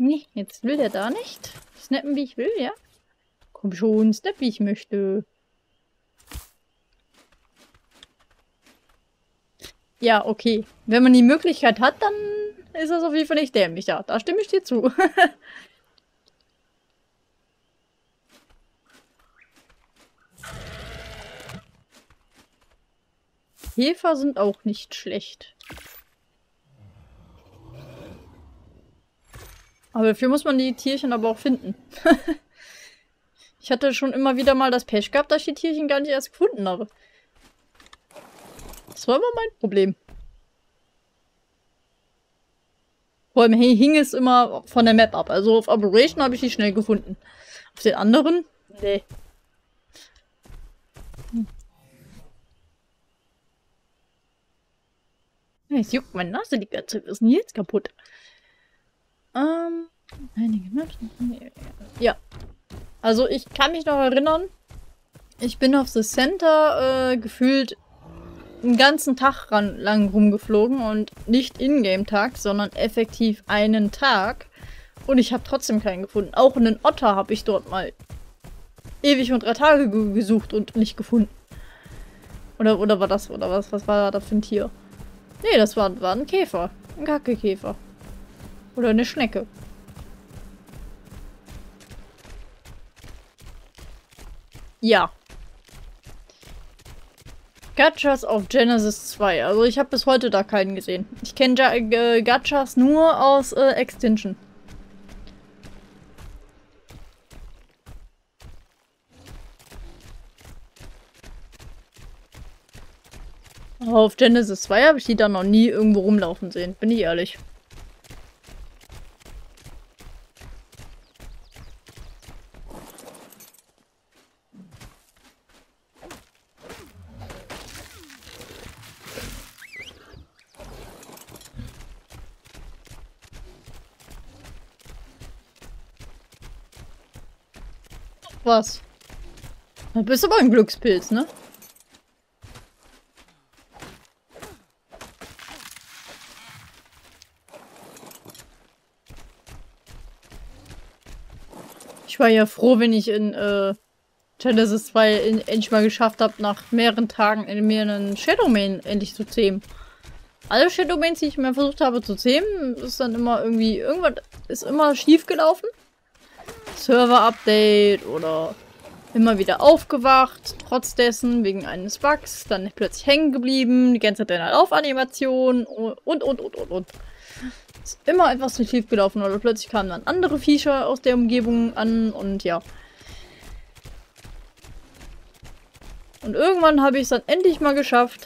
Nee, jetzt will der da nicht. Snappen, wie ich will, ja? Komm schon, snap, wie ich möchte. Ja, okay. Wenn man die Möglichkeit hat, dann ist das auf jeden Fall nicht dämlich. Ja, da stimme ich dir zu. Käfer sind auch nicht schlecht. Aber dafür muss man die Tierchen aber auch finden. Ich hatte schon immer wieder mal das Pech gehabt, dass ich die Tierchen gar nicht erst gefunden habe. Das war immer mein Problem. Vor allem hing es immer von der Map ab. Also auf Operation habe ich die schnell gefunden. Auf den anderen? Nee. Es juckt, meine Nase die ganze Zeit. Was ist denn jetzt kaputt? Einige Maps. Ja. Also ich kann mich noch erinnern, ich bin auf The Center gefühlt einen ganzen Tag lang rumgeflogen und nicht Ingame-Tag, sondern effektiv einen Tag. Und ich habe trotzdem keinen gefunden. Auch einen Otter habe ich dort mal ewig und 3 Tage gesucht und nicht gefunden. Oder war das, oder was war das für ein Tier? Nee, das war ein Käfer. Ein Kackekäfer. Oder eine Schnecke. Ja. Gachas auf Genesis 2. Also ich habe bis heute da keinen gesehen. Ich kenne Gachas nur aus Extinction. Aber auf Genesis 2 habe ich die dann noch nie irgendwo rumlaufen sehen. Bin ich ehrlich. Was? Du bist aber ein Glückspilz, ne? Ich war ja froh, wenn ich in Genesis 2 endlich mal geschafft habe, nach mehreren Tagen in mir einen Shadowman endlich zu zähmen. Alle Shadowmans, die ich mir versucht habe zu zähmen, ist dann immer irgendwie, irgendwas ist immer schief gelaufen. Server-Update oder immer wieder aufgewacht, trotz dessen, wegen eines Bugs, dann plötzlich hängen geblieben, die ganze Zeit eine Laufanimation und. Ist immer etwas zu schief gelaufen oder plötzlich kamen dann andere Viecher aus der Umgebung an und ja. Und irgendwann habe ich es dann endlich mal geschafft,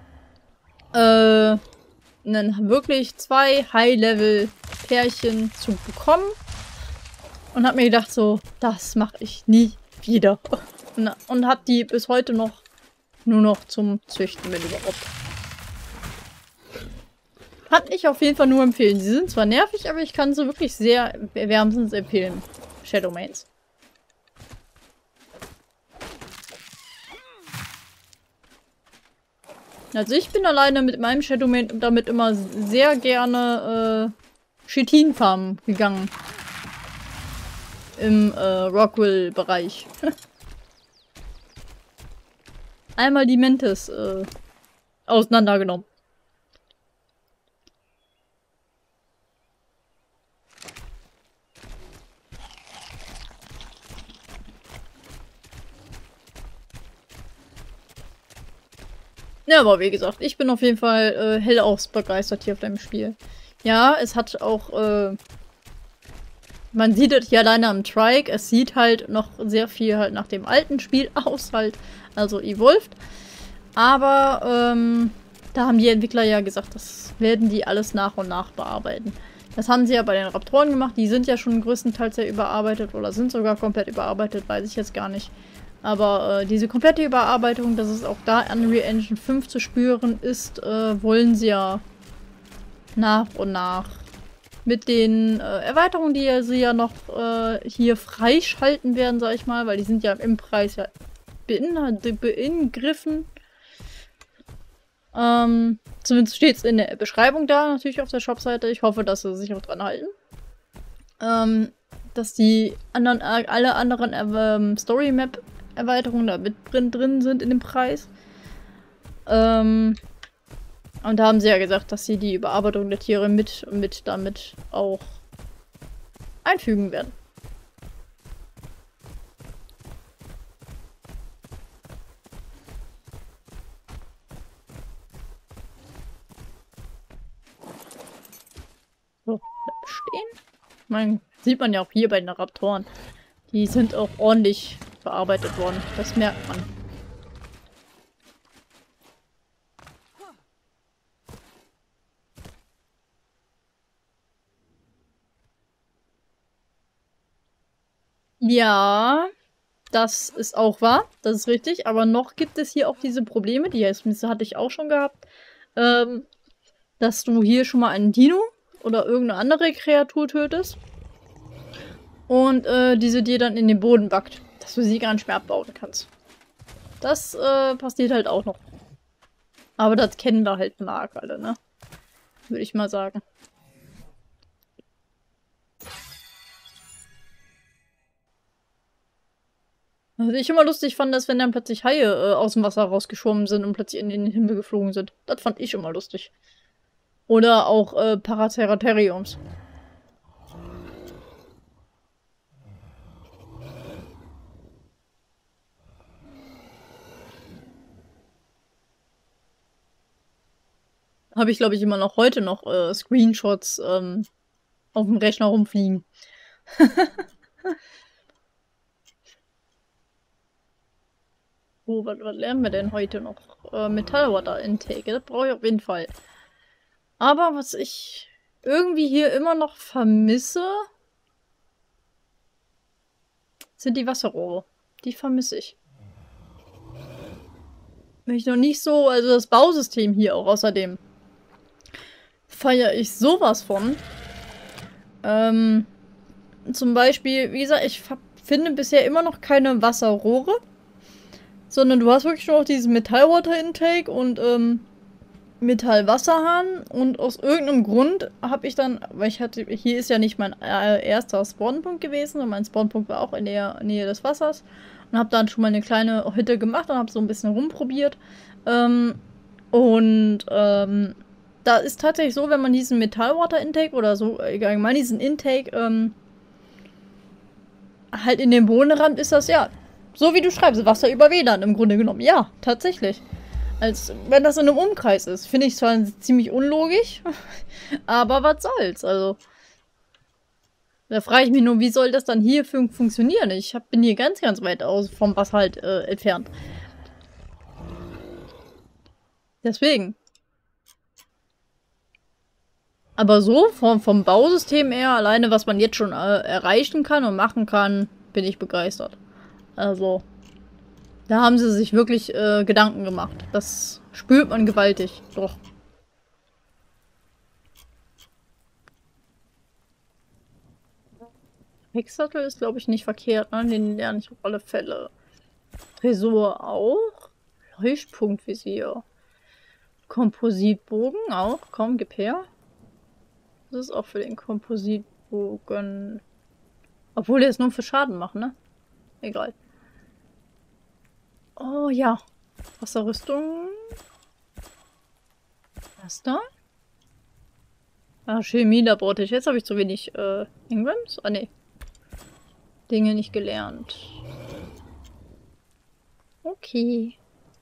wirklich 2 High-Level-Pärchen zu bekommen. Und habe mir gedacht so, das mache ich nie wieder. Und habe die bis heute noch nur noch zum Züchten, wenn überhaupt. Kann ich auf jeden Fall nur empfehlen. Sie sind zwar nervig, aber ich kann sie wirklich sehr wärmstens empfehlen. Shadowmans. Also ich bin alleine mit meinem Shadowman damit immer sehr gerne Chitin farmen gegangen. Im Rockwool-Bereich. Einmal die Mentes auseinandergenommen. Ja, aber wie gesagt, ich bin auf jeden Fall hellaus begeistert hier auf deinem Spiel. Ja, es hat auch, man sieht es ja alleine am Trike, es sieht halt noch sehr viel halt nach dem alten Spiel aus, halt, also Evolved. Aber, da haben die Entwickler ja gesagt, das werden die alles nach und nach bearbeiten. Das haben sie ja bei den Raptoren gemacht, die sind ja schon größtenteils sehr überarbeitet oder sind sogar komplett überarbeitet, weiß ich jetzt gar nicht. Aber diese komplette Überarbeitung, dass es auch da Unreal Engine 5 zu spüren ist, wollen sie ja nach und nach. Mit den Erweiterungen, die sie ja noch hier freischalten werden, sag ich mal, weil die sind ja im Preis ja beingriffen. Zumindest steht es in der Beschreibung da, natürlich auf der Shopseite. Ich hoffe, dass sie sich auch dran halten. dass die anderen, alle anderen Story-Map-Erweiterungen da mit drin sind in dem Preis. Und da haben sie ja gesagt, dass sie die Überarbeitung der Tiere mit damit auch einfügen werden. So, stehen. Sieht man ja auch hier bei den Raptoren. Die sind auch ordentlich bearbeitet worden. Das merkt man. Ja, das ist auch wahr. Das ist richtig. Aber noch gibt es hier auch diese Probleme, die hatte ich auch schon gehabt. Dass du hier schon mal einen Dino oder irgendeine andere Kreatur tötest. Und diese dir dann in den Boden backt. Dass du sie gar nicht mehr abbauen kannst. Das passiert halt auch noch. Aber das kennen wir halt Mark alle, ne? Würde ich mal sagen. Was ich immer lustig fand, dass wenn dann plötzlich Haie aus dem Wasser rausgeschwommen sind und plötzlich in den Himmel geflogen sind. Das fand ich immer lustig. Oder auch Paraceratheriums. Habe ich, glaube ich, immer noch heute noch Screenshots auf dem Rechner rumfliegen. Oh, was lernen wir denn heute noch? Metallwater Intake, das brauche ich auf jeden Fall. Aber was ich irgendwie hier immer noch vermisse, sind die Wasserrohre. Die vermisse ich. Bin ich noch nicht so, also das Bausystem hier auch außerdem feiere ich sowas von. Zum Beispiel, wie gesagt, ich finde bisher immer noch keine Wasserrohre. Sondern du hast wirklich nur noch diesen Metallwater-Intake und Metallwasserhahn. Und aus irgendeinem Grund habe ich dann, weil hier ist ja nicht mein erster Spawnpunkt gewesen, sondern mein Spawnpunkt war auch in der Nähe des Wassers. Und habe dann schon mal eine kleine Hütte gemacht und habe so ein bisschen rumprobiert. Da ist tatsächlich so, wenn man diesen Metallwater-Intake oder so, allgemein diesen Intake halt in den Boden rammt, ist das ja so wie du schreibst, Wasser über WLAN im Grunde genommen. Ja, tatsächlich. Als wenn das in einem Umkreis ist. Finde ich zwar ziemlich unlogisch, aber was soll's. Also, da frage ich mich nur, wie soll das dann hier funktionieren? Ich bin hier ganz, ganz weit vom Wasser halt entfernt. Deswegen. Aber so, vom Bausystem her, alleine was man jetzt schon erreichen kann und machen kann, bin ich begeistert. Also, da haben sie sich wirklich Gedanken gemacht. Das spürt man gewaltig. Doch. Hexsattel ist, glaube ich, nicht verkehrt, ne? Den lerne ich auf alle Fälle. Tresor auch. Leuchtpunktvisier. Kompositbogen auch. Komm, gib her. Das ist auch für den Kompositbogen. Obwohl der ist nur für Schaden machen, ne? Egal. Oh ja. Wasserrüstung. Was da? Ah, Chemie-Labortisch. Jetzt habe ich zu wenig Ingrams? Ah, ne. Dinge nicht gelernt. Okay.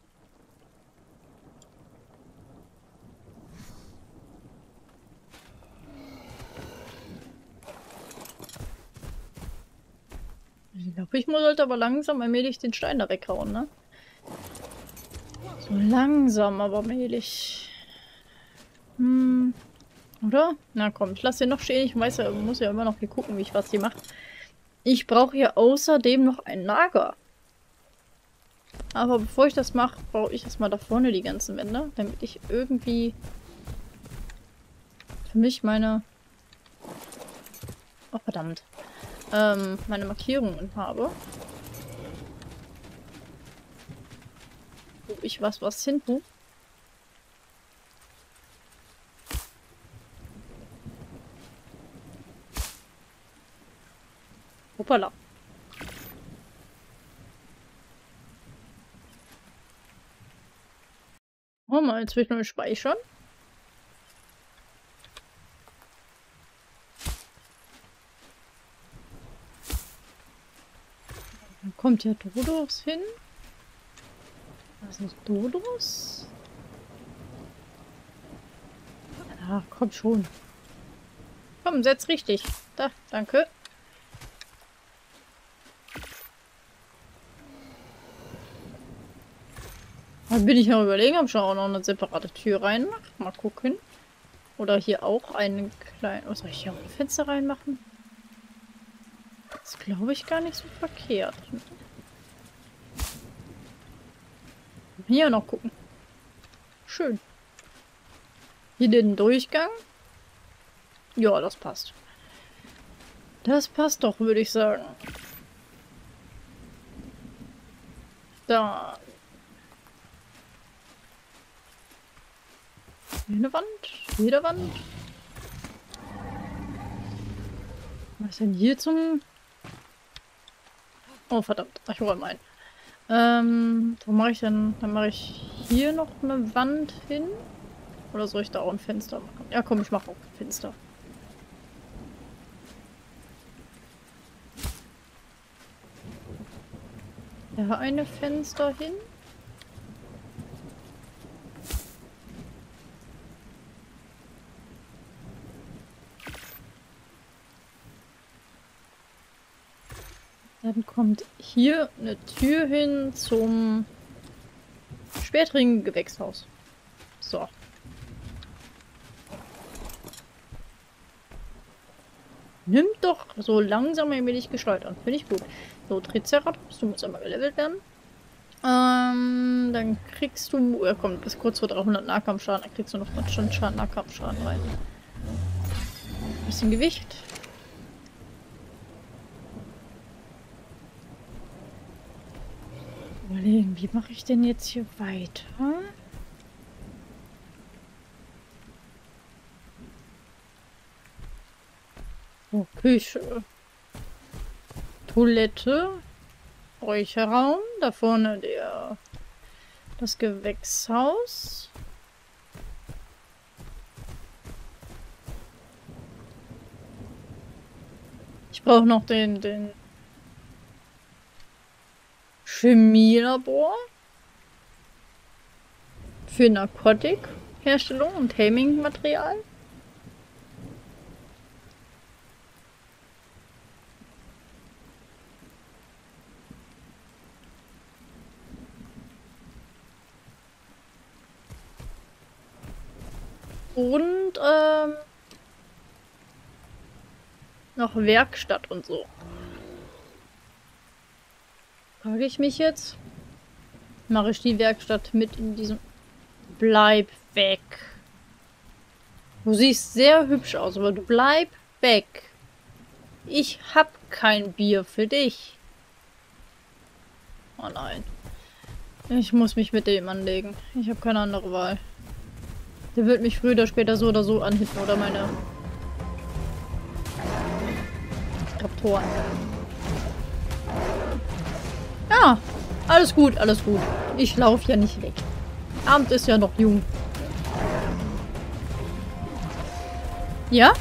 Ich glaube, ich sollte aber langsam allmählich den Stein da weghauen, ne? So langsam, aber allmählich. Oder? Na komm, ich lasse den noch stehen. Ich weiß ja, muss ja immer noch hier gucken, wie ich was hier mache. Ich brauche hier außerdem noch ein Lager. Aber bevor ich das mache, baue ich erstmal da vorne die ganzen Wände, damit ich irgendwie für mich meine... Oh, verdammt. Meine Markierungen habe. Wo ich was hin tue. Hoppala. Oh mal, jetzt will ich nur speichern. Da kommt ja Dodos hin. Was ist Dodos? Ach, komm schon. Komm, setz richtig. Da, danke. Dann bin ich noch überlegen, ob ich auch noch eine separate Tür reinmache. Mal gucken. Oder hier auch einen kleinen... Oh, soll ich hier auch ein Fenster reinmachen? Das glaube ich gar nicht so verkehrt. Hier noch gucken. Schön. Hier den Durchgang. Ja, das passt. Das passt doch, würde ich sagen. Da. Hier eine Wand. Hier eine Wand. Was ist denn hier zum... Oh, verdammt. Ich räume ein. Wo mache ich denn? Dann mache ich hier noch eine Wand hin. Oder soll ich da auch ein Fenster machen? Ja, komm, ich mache auch ein Fenster. Da eine Fenster hin. Dann kommt hier eine Tür hin zum späteren Gewächshaus. So. Nimmt doch so langsam ein wenig Gestalt an. Finde ich gut. So, Triceratops, du musst einmal gelevelt werden. Dann kriegst du... Ja komm, bis kurz vor 300 Nahkampfschaden. Dann kriegst du noch Schaden, Nahkampfschaden rein. Bisschen Gewicht. Überlegen, wie mache ich denn jetzt hier weiter? So, Küche. Toilette. Räucherraum. Da vorne das Gewächshaus. Ich brauche noch den Chemielabor für Narkotikherstellung und Taming-Material. Und noch Werkstatt und so. Frage ich mich jetzt. Mache ich die Werkstatt mit in diesem... Bleib weg. Du siehst sehr hübsch aus, aber du bleib weg. Ich hab kein Bier für dich. Oh nein. Ich muss mich mit dem anlegen. Ich habe keine andere Wahl. Der wird mich früher oder später so oder so anhitten oder meine Raptoren. Ja, alles gut, alles gut. Ich laufe ja nicht weg. Abend ist ja noch jung. Ja?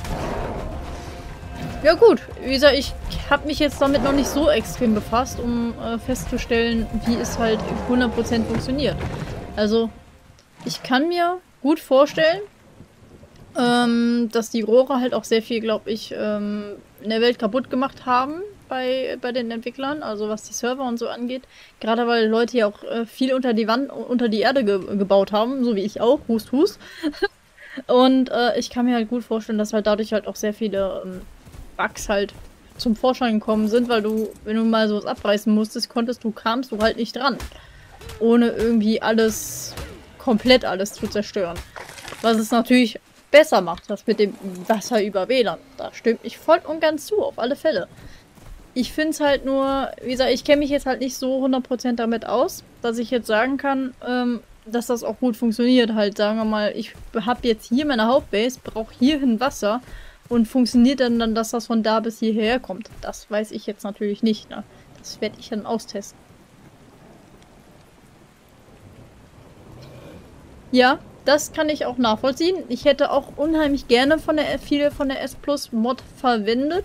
Ja gut, wie gesagt, ich habe mich jetzt damit noch nicht so extrem befasst, um festzustellen, wie es halt 100% funktioniert. Also, ich kann mir gut vorstellen, dass die Rohre halt auch sehr viel, glaube ich, in der Welt kaputt gemacht haben bei den Entwicklern, also was die Server und so angeht. Gerade weil Leute ja auch viel unter die Wand, unter die Erde gebaut haben, so wie ich auch, Hust, Hust. Und ich kann mir halt gut vorstellen, dass halt dadurch halt auch sehr viele Bugs halt zum Vorschein gekommen sind, weil du, wenn du mal sowas abreißen musstest, kamst du halt nicht dran. Ohne irgendwie komplett alles zu zerstören. Was es natürlich besser macht, das mit dem Wasser über WLAN. Da stimmt mich voll und ganz zu, auf alle Fälle. Ich finde es halt nur, wie gesagt, ich kenne mich jetzt halt nicht so 100% damit aus, dass ich jetzt sagen kann, dass das auch gut funktioniert. Halt, sagen wir mal, ich habe jetzt hier meine Hauptbase, brauche hierhin Wasser Und funktioniert dann, dass das von da bis hierher kommt? Das weiß ich jetzt natürlich nicht, ne? Das werde ich dann austesten. Ja, das kann ich auch nachvollziehen. Ich hätte auch unheimlich gerne viele von der S Plus Mod verwendet.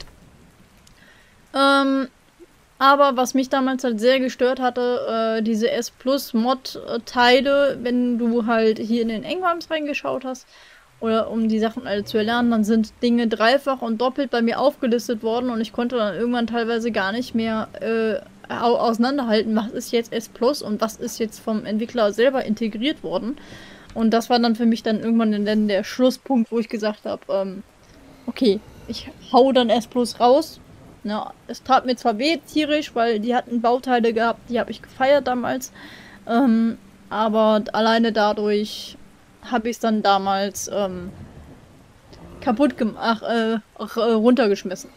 Aber was mich damals halt sehr gestört hatte, diese S Plus Mod Teile, wenn du halt hier in den Engrams reingeschaut hast, oder um die Sachen alle zu erlernen, dann sind Dinge dreifach und doppelt bei mir aufgelistet worden und ich konnte dann irgendwann teilweise gar nicht mehr auseinanderhalten, was ist jetzt S Plus und was ist jetzt vom Entwickler selber integriert worden. Und das war dann für mich dann irgendwann dann der Schlusspunkt, wo ich gesagt habe, okay, ich hau dann S Plus raus. Ja, es tat mir zwar weh, tierisch, weil die hatten Bauteile gehabt, die habe ich gefeiert damals. Aber alleine dadurch habe ich es dann damals kaputt gemacht, runtergeschmissen.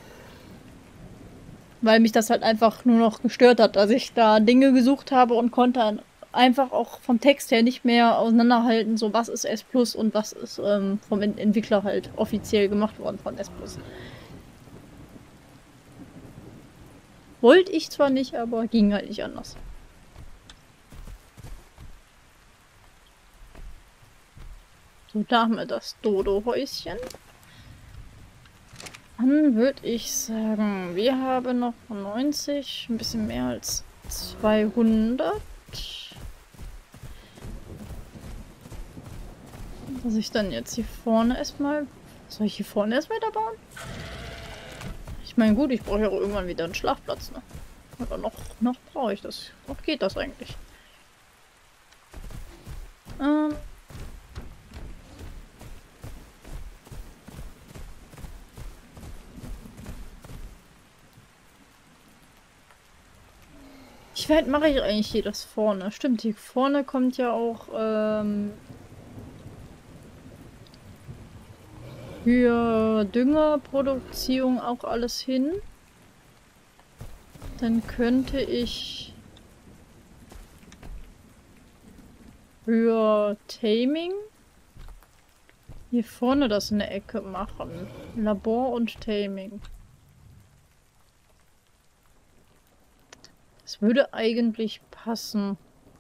Weil mich das halt einfach nur noch gestört hat, dass ich da Dinge gesucht habe und konnte dann einfach auch vom Text her nicht mehr auseinanderhalten, so was ist S Plus und was ist vom Entwickler halt offiziell gemacht worden von S Plus. Wollte ich zwar nicht, aber ging halt nicht anders. So, da haben wir das Dodo-Häuschen. Dann würde ich sagen, wir haben noch 90, ein bisschen mehr als 200. Dass ich dann jetzt hier vorne erstmal... Soll ich hier vorne erstmal da bauen? Ich meine, gut, ich brauche ja auch irgendwann wieder einen Schlafplatz, ne? Aber noch brauche ich das. Noch geht das eigentlich. Wie weit mache ich eigentlich hier das vorne? Stimmt, hier vorne kommt ja auch für Düngerproduktion auch alles hin. Dann könnte ich für Taming hier vorne das in der Ecke machen. Labor und Taming. Das würde eigentlich passen.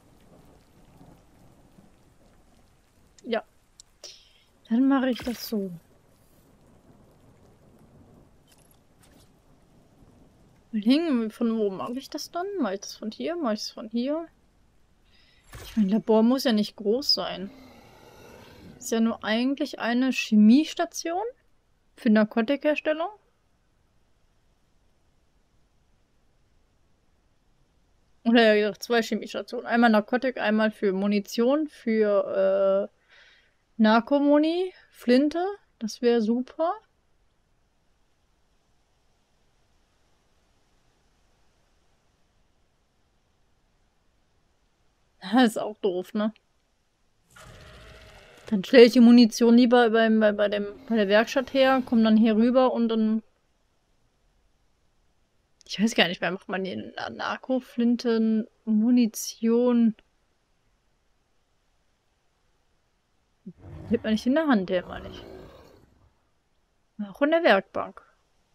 Ja. Dann mache ich das so. Von wo mache ich das dann? Mache ich das von hier? Mache ich das von hier? Ich meine, Labor muss ja nicht groß sein. Ist ja nur eigentlich eine Chemiestation für Narkotikherstellung. Oder ja gesagt, 2 Chemiestationen. Einmal Narkotik, einmal für Munition, für Narkomuni, Flinte. Das wäre super. Das ist auch doof, ne? Dann stelle ich die Munition lieber bei der Werkstatt her, komme dann hier rüber und dann... Ich weiß gar nicht, wer macht man die Narkoflinten, Munition... Hält man nicht in der Hand, der meine ich. Auch in der Werkbank.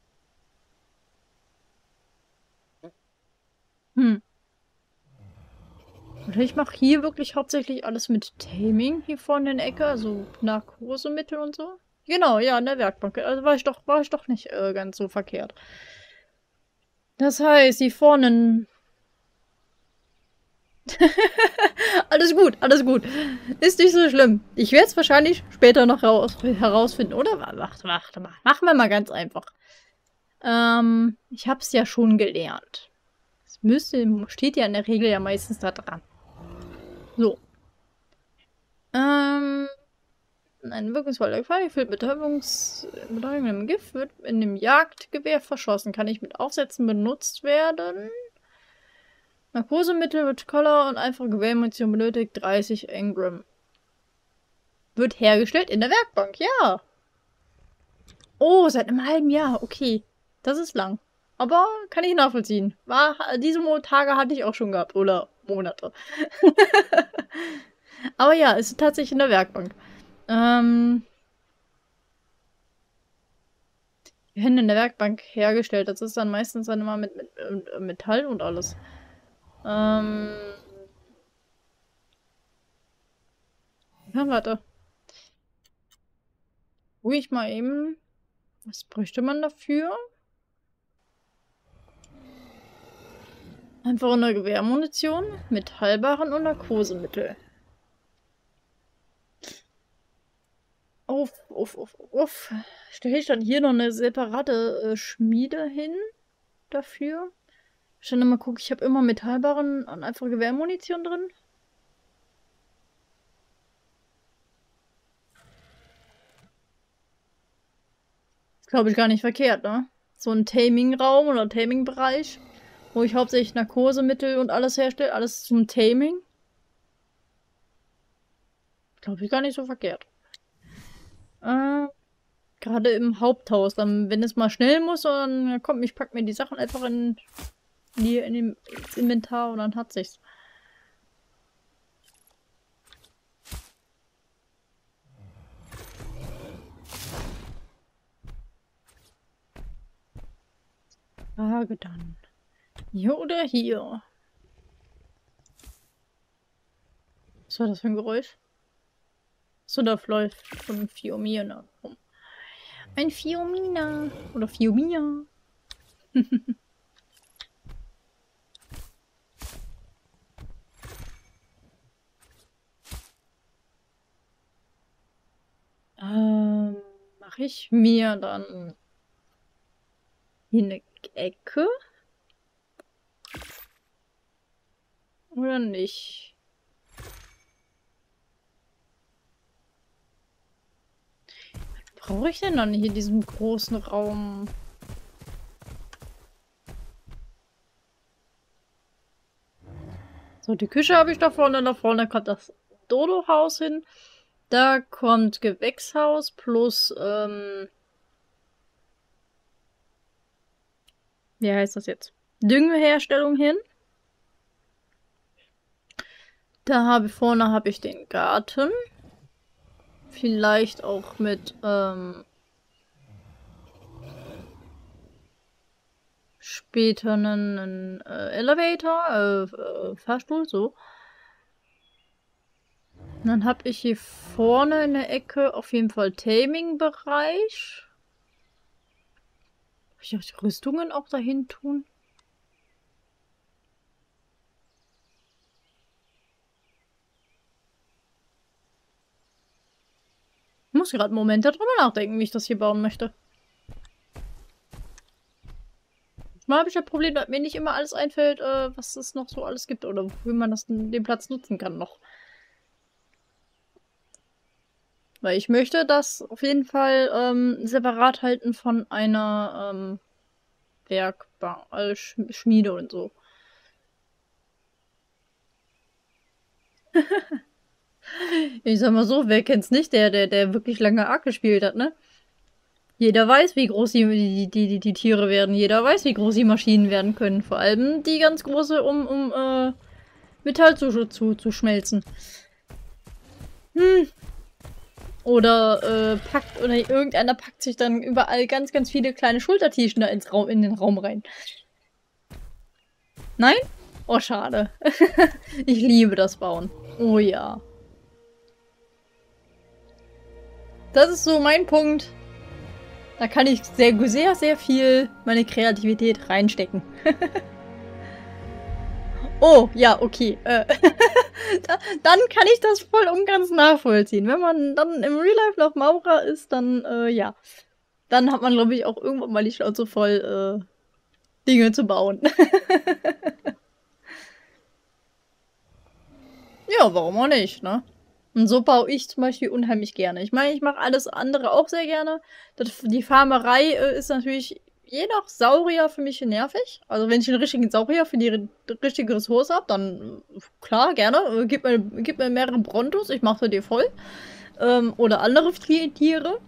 Oder ich mache hier wirklich hauptsächlich alles mit Taming hier vorne in der Ecke, also Narkosemittel und so. Genau, ja, in der Werkbank. Also war ich doch nicht ganz so verkehrt. Das heißt, hier vorne... Alles gut, alles gut. Ist nicht so schlimm. Ich werde es wahrscheinlich später noch herausfinden. Oder? Warte mal. Machen wir mal ganz einfach. Ich habe es ja schon gelernt. Es steht ja in der Regel ja meistens da dran. So. Ein wirkungsvoller Gefall, gefüllt mit betäubendem Gift, wird in dem Jagdgewehr verschossen. Kann nicht mit Aufsätzen benutzt werden. Narkosemittel mit Collar und einfache Gewehrmunition benötigt 30 Engram. Wird hergestellt in der Werkbank, ja. Oh, seit einem halben Jahr, okay. Das ist lang. Aber kann ich nachvollziehen. Diese Tage hatte ich auch schon gehabt. Oder Monate. Aber ja, es ist tatsächlich in der Werkbank. werden in der Werkbank hergestellt. Das ist dann meistens dann immer mit Metall und alles. Ja, warte. Ruhig mal eben. Was bräuchte man dafür? Einfach eine Gewehrmunition, Metallbarren und Narkosemittel. Uff. Stelle ich dann hier noch eine separate Schmiede hin dafür? Ich dann mal gucken, ich habe immer Metallbarren und einfach Gewehrmunition drin. Glaube ich gar nicht verkehrt, ne? So ein Taming-Raum oder Taming-Bereich, wo ich hauptsächlich Narkosemittel und alles herstelle, alles zum Taming. Glaube ich gar nicht so verkehrt. Gerade im Haupthaus, dann, wenn es mal schnell muss, dann kommt, ich pack mir die Sachen einfach ins Inventar und dann hat sich's. Frage dann. Hier oder hier? Was war das für ein Geräusch? So, da läuft schon ein Fiomina rum. Ein Fiomina. Oder Fiomia. Mache ich mir dann hier eine Ecke? Oder nicht? Was brauche ich denn dann hier in diesem großen Raum? So, die Küche habe ich da vorne. Da vorne kommt das Dodo-Haus hin. Da kommt Gewächshaus plus, wie heißt das jetzt? Düngeherstellung hin. Da vorne habe ich den Garten. Vielleicht auch mit, später einen Elevator, Fahrstuhl, so. Und dann habe ich hier vorne in der Ecke auf jeden Fall Taming-Bereich. Soll ich auch die Rüstungen auch dahin tun? Ich muss gerade einen Moment darüber nachdenken, wie ich das hier bauen möchte. Mal habe ich das Problem, dass mir nicht immer alles einfällt, was es noch so alles gibt oder wofür man den Platz nutzen kann noch. Weil ich möchte das auf jeden Fall separat halten von einer Werkbank, Schmiede und so. Ich sag mal so, wer kennt's nicht, der wirklich lange Ark gespielt hat, ne? Jeder weiß, wie groß die Tiere werden. Jeder weiß, wie groß die Maschinen werden können. Vor allem die ganz große, um Metall zu schmelzen. Oder irgendeiner packt sich dann überall ganz, ganz viele kleine Schultertierchen da in den Raum rein. Nein? Oh, schade. Ich liebe das Bauen. Oh ja. Das ist so mein Punkt. Da kann ich sehr, sehr viel meine Kreativität reinstecken. Oh, ja, okay. Dann kann ich das voll und ganz nachvollziehen. Wenn man dann im Real Life noch Maurer ist, dann, ja. Dann hat man, glaube ich, auch irgendwann mal die Schnauze voll, Dinge zu bauen. Ja, warum auch nicht, ne? Und so baue ich zum Beispiel unheimlich gerne. Ich meine, ich mache alles andere auch sehr gerne. Die Farmerei ist natürlich je nach Saurier für mich nervig. Also wenn ich einen richtigen Saurier für die richtige Ressource habe, dann klar, gerne. Gib mir mehrere Brontos, ich mache dir voll. Oder andere Tiere.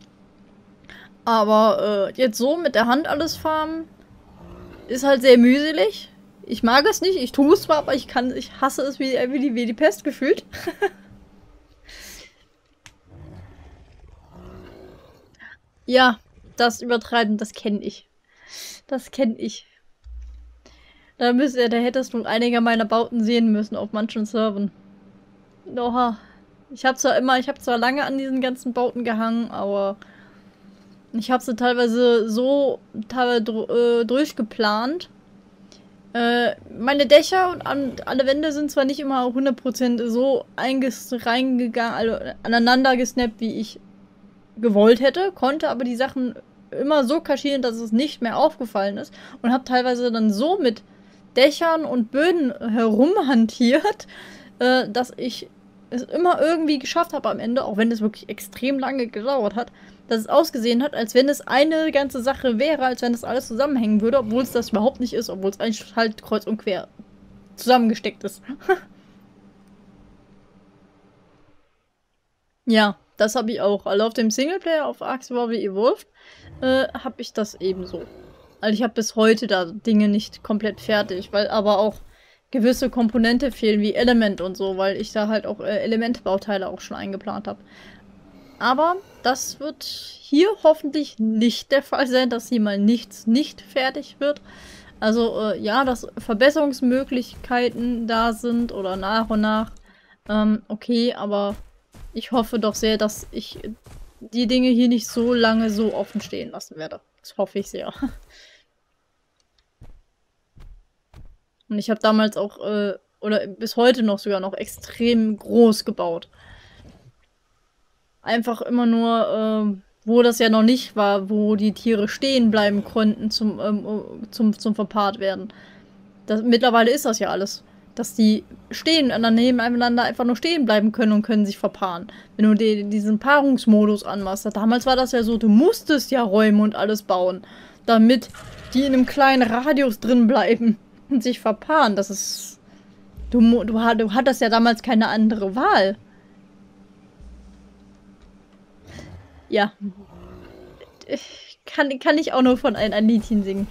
Aber jetzt so mit der Hand alles farmen, ist halt sehr mühselig. Ich mag es nicht, ich tue es zwar, aber ich hasse es wie die Pest gefühlt. Ja, das übertreiben, das kenne ich. Das kenne ich. Da hättest du einige meiner Bauten sehen müssen auf manchen Servern. Oha. Ich habe zwar lange an diesen ganzen Bauten gehangen, aber ich habe sie teilweise so durchgeplant. Meine Dächer und alle Wände sind zwar nicht immer 100% so reingegangen, also aneinander gesnappt, wie ich gewollt hätte, konnte aber die Sachen immer so kaschieren, dass es nicht mehr aufgefallen ist und habe teilweise dann so mit Dächern und Böden herumhantiert, dass ich es immer irgendwie geschafft habe am Ende, auch wenn es wirklich extrem lange gedauert hat, dass es ausgesehen hat, als wenn es eine ganze Sache wäre, als wenn das alles zusammenhängen würde, obwohl es das überhaupt nicht ist, obwohl es eigentlich halt kreuz und quer zusammengesteckt ist. Ja, das habe ich auch. Also auf dem Singleplayer auf Ark Survival Evolved habe ich das ebenso. Also ich habe bis heute da Dinge nicht komplett fertig, weil aber auch gewisse Komponente fehlen, wie Element und so, weil ich da halt auch Elementbauteile auch schon eingeplant habe. Aber das wird hier hoffentlich nicht der Fall sein, dass hier mal nichts nicht fertig wird. Also ja, dass Verbesserungsmöglichkeiten da sind oder nach und nach. Okay, aber ich hoffe doch sehr, dass ich die Dinge hier nicht so lange so offen stehen lassen werde. Das hoffe ich sehr. Und ich habe damals auch, oder bis heute noch sogar noch extrem groß gebaut. Einfach immer nur, wo das ja noch nicht war, wo die Tiere stehen bleiben konnten zum verpaart werden. Mittlerweile ist das ja alles. Dass die nebeneinander einfach nur stehen bleiben können und können sich verpaaren. Wenn du diesen Paarungsmodus anmachst. Damals war das ja so, du musstest ja räumen und alles bauen. Damit die in einem kleinen Radius drin bleiben und sich verpaaren. Das ist... Du hattest ja damals keine andere Wahl. Ja. Kann ich auch nur von ein Liedchen singen.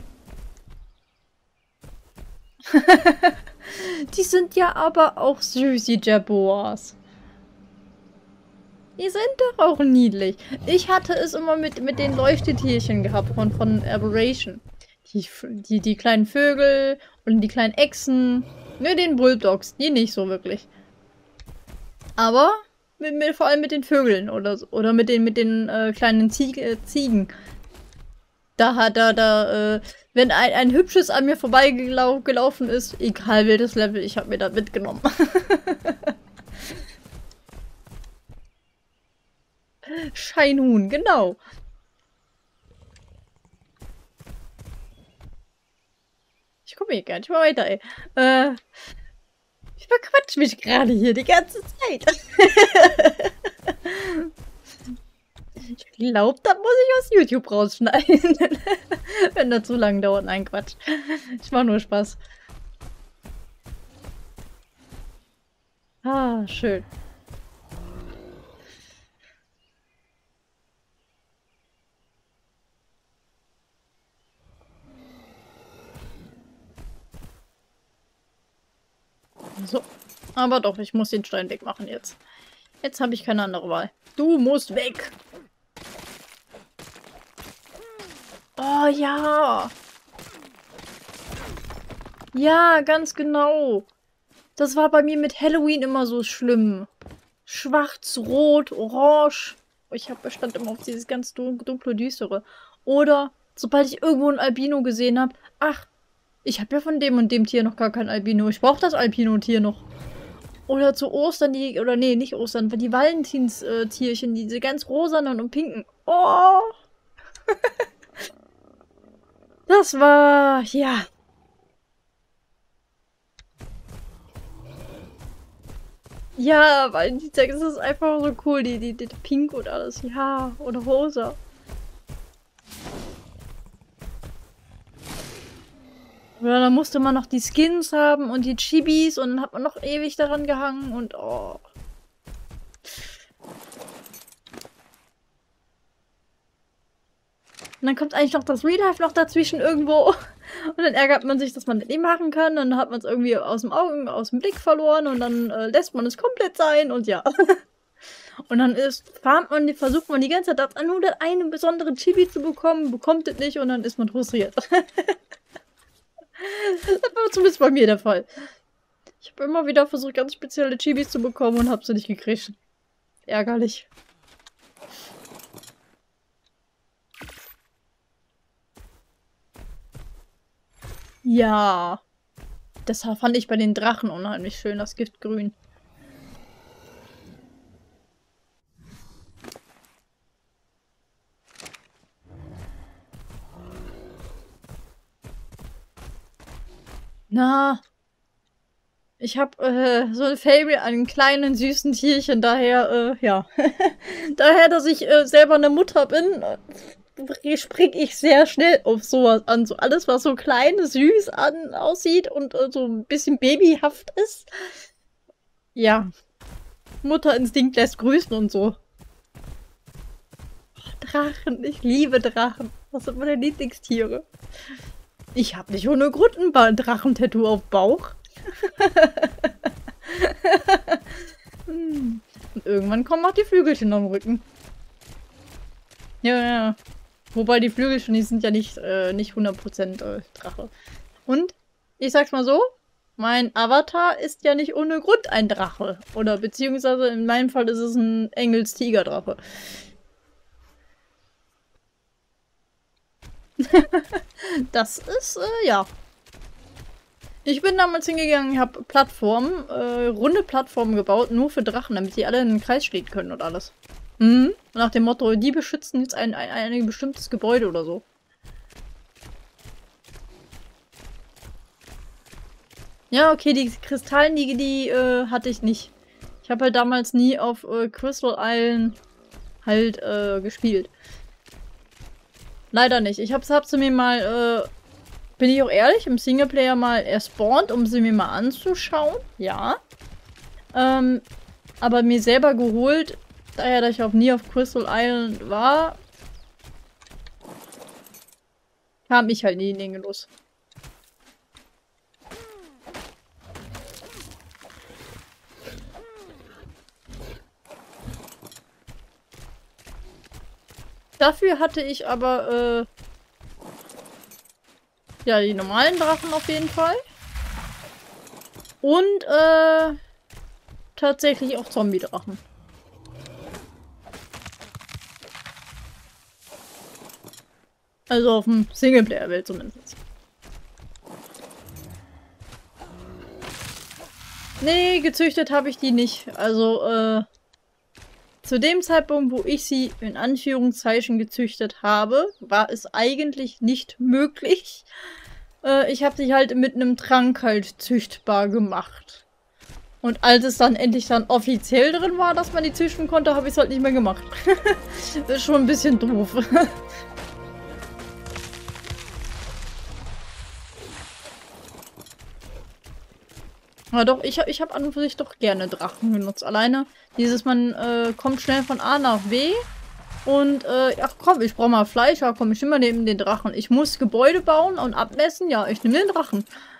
Die sind ja aber auch süß, die Jaguars. Die sind doch auch niedlich. Ich hatte es immer mit den Leuchtetierchen gehabt von Aberration. Die kleinen Vögel und die kleinen Echsen. Ne, den Bulldogs. Die nicht so wirklich. Aber vor allem mit den Vögeln oder mit den kleinen Ziegen. Wenn ein hübsches an mir vorbeigelaufen ist, egal welches Level, ich habe mir das mitgenommen. Scheinhuhn, genau. Ich komme hier gar nicht mehr weiter, ey. Ich verquatsch mich gerade hier die ganze Zeit. Ich glaube, da muss ich aus YouTube rausschneiden. Wenn das zu lange dauert. Nein, Quatsch. Ich mache nur Spaß. Ah, schön. So. Aber doch, ich muss den Stein wegmachen jetzt. Jetzt habe ich keine andere Wahl. Du musst weg. Oh ja. Ja, ganz genau. Das war bei mir mit Halloween immer so schlimm. Schwarz, Rot, Orange. Ich stand immer auf dieses ganz dunkle, düstere. Oder, sobald ich irgendwo ein Albino gesehen habe, ach, ich habe ja von dem und dem Tier noch gar kein Albino. Ich brauche das Albino-Tier noch. Oder zu Ostern oder nee, nicht Ostern, die Valentinstierchen, diese ganz rosanen und pinken. Oh! Das war, ja. Ja, weil das ist einfach so cool, die Pink und alles. Ja, oder rosa. Oder dann musste man noch die Skins haben und die Chibis und dann hat man noch ewig daran gehangen und oh. Und dann kommt eigentlich noch das Real Life noch dazwischen irgendwo. Und dann ärgert man sich, dass man das nicht machen kann. Dann hat man es irgendwie aus dem Blick verloren und dann lässt man es komplett sein und ja. Und dann versucht man die ganze Zeit nur das eine besondere Chibi zu bekommen, bekommt es nicht und dann ist man frustriert. Das war zumindest bei mir der Fall. Ich habe immer wieder versucht, ganz spezielle Chibis zu bekommen und habe sie nicht gekriegt. Ärgerlich. Ja. Das fand ich bei den Drachen unheimlich schön, das Giftgrün. Na, ich habe so ein Faible an kleinen, süßen Tierchen, daher, ja. Daher, dass ich selber eine Mutter bin, springe ich sehr schnell auf sowas an. So alles, was so klein, süß aussieht und so ein bisschen babyhaft ist. Ja. Mutterinstinkt lässt grüßen und so. Drachen, ich liebe Drachen. Das sind meine Lieblingstiere. Ich habe nicht ohne Grund ein Drachentattoo auf Bauch. Und irgendwann kommen auch die Flügelchen am Rücken. Ja. Wobei die Flügelchen, die sind ja nicht 100% Drache. Und, ich sag's mal so, mein Avatar ist ja nicht ohne Grund ein Drache. Oder beziehungsweise in meinem Fall ist es ein Engels-Tiger-Drache. Das ist, ja. Ich bin damals hingegangen, habe Plattformen, runde Plattformen gebaut, nur für Drachen, damit die alle in den Kreis stehen können und alles. Mhm. Nach dem Motto, die beschützen jetzt ein bestimmtes Gebäude oder so. Ja, okay, die Kristallen, die hatte ich nicht. Ich habe halt damals nie auf Crystal Island halt gespielt. Leider nicht. Ich hab sie mir mal, bin ich auch ehrlich, im Singleplayer mal erspawnt, um sie mir mal anzuschauen. Ja. Aber mir selber geholt, daher, dass ich auch nie auf Crystal Island war, kam ich halt nie in den Genuss. Dafür hatte ich aber, ja, die normalen Drachen auf jeden Fall. Und, tatsächlich auch Zombie-Drachen. Also auf dem Singleplayer-Welt zumindest. Nee, gezüchtet habe ich die nicht. Also, zu dem Zeitpunkt, wo ich sie in Anführungszeichen gezüchtet habe, war es eigentlich nicht möglich. Ich habe sie halt mit einem Trank halt züchtbar gemacht. Und als es dann endlich dann offiziell drin war, dass man die züchten konnte, habe ich es halt nicht mehr gemacht. Das ist schon ein bisschen doof. Ja doch, ich hab an und für sich doch gerne Drachen benutzt. Alleine dieses, man kommt schnell von A nach B und ach komm, ich brauche mal Fleisch, ja komm, ich nehme mal neben den Drachen. Ich muss Gebäude bauen und abmessen, ja, ich nehme den Drachen.